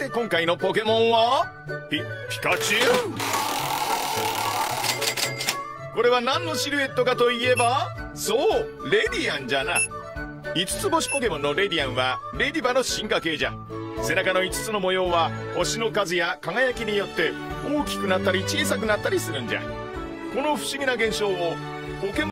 て今回のポケモンはピカチュウ。これは何のシルエットかといえば、そうレディアンじゃな。5つ星ポケモンのレディアンはレディバの進化系じゃ。背中の5つの模様は星の数や輝きによって大きくなったり小さくなったりするんじゃ。この不思議な現象をポケモン